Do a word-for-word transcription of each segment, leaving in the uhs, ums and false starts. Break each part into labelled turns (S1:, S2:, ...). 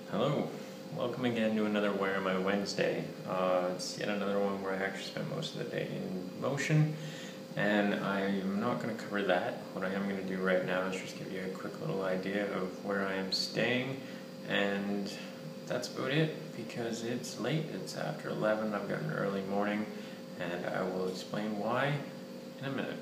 S1: Hello, welcome again to another Where Am I Wednesday. Uh, it's yet another one where I actually spent most of the day in motion, and I'm not going to cover that. What I am going to do right now is just give you a quick little idea of where I am staying, and that's about it because it's late, it's after eleven, I've got an early morning, and I will explain why in a minute.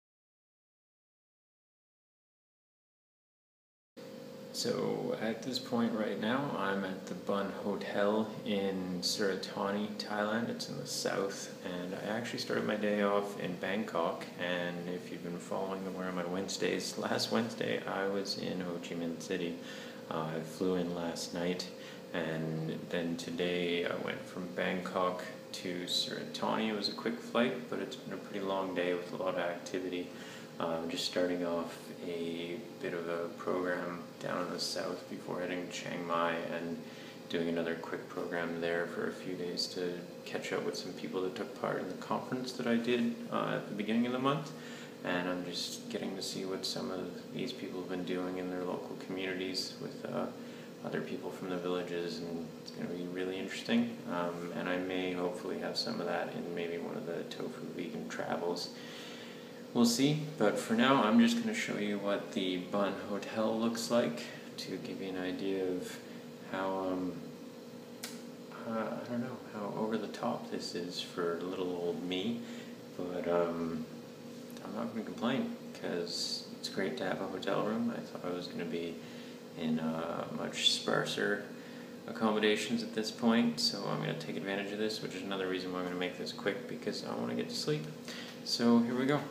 S1: So at this point right now, I'm at the Bun Hotel in Surat Thani, Thailand. It's in the south, and I actually started my day off in Bangkok. And if you've been following the Where Am I Wednesdays, last Wednesday I was in Ho Chi Minh City. Uh, I flew in last night, and then today I went from Bangkok to Surat Thani. It was a quick flight, but it's been a pretty long day with a lot of activity. Um, just starting off a bit of a program down in the south before heading to Chiang Mai and doing another quick program there for a few days to catch up with some people that took part in the conference that I did uh, at the beginning of the month. And I'm just getting to see what some of these people have been doing in their local communities with uh, other people from the villages, and it's going to be really interesting. Um, and I may hopefully have some of that in maybe one of the tofu vegan travels. We'll see, but for now I'm just going to show you what the Bun Hotel looks like to give you an idea of how, um, uh, I don't know, how over the top this is for little old me, but um, I'm not going to complain because it's great to have a hotel room. I thought I was going to be in uh, much sparser accommodations at this point, so I'm going to take advantage of this, which is another reason why I'm going to make this quick, because I want to get to sleep. So here we go.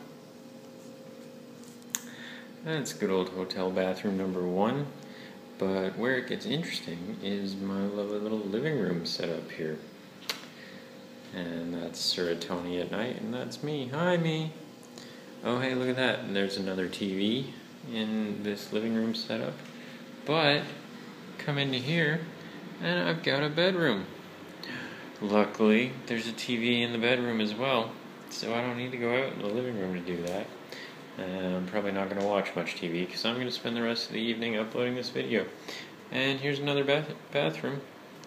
S1: That's good old hotel bathroom number one, but where it gets interesting is my lovely little living room set up here. And that's Surat Thani at night, and that's me. Hi, me! Oh, hey, look at that. And there's another T V in this living room setup. But, come into here, and I've got a bedroom. Luckily, there's a T V in the bedroom as well, so I don't need to go out in the living room to do that. Uh, I'm probably not going to watch much T V because I'm going to spend the rest of the evening uploading this video. And here's another bath bathroom.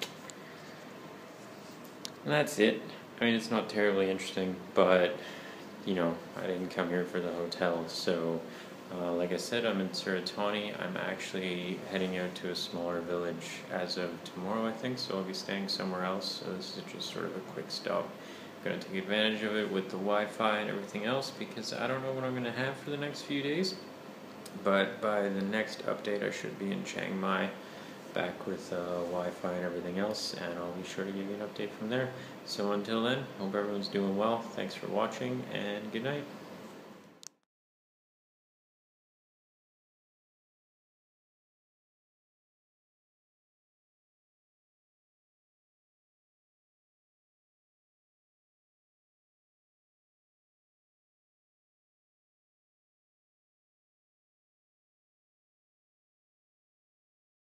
S1: And that's it. I mean, it's not terribly interesting, but, you know, I didn't come here for the hotel. So, uh, like I said, I'm in Surat Thani. I'm actually heading out to a smaller village as of tomorrow, I think, so I'll be staying somewhere else. So this is just sort of a quick stop. Going to take advantage of it with the Wi-Fi and everything else because I don't know what I'm going to have for the next few days, but by the next update I should be in Chiang Mai back with uh, Wi-Fi and everything else, and I'll be sure to give you an update from there. So until then, hope everyone's doing well. Thanks for watching, and good night.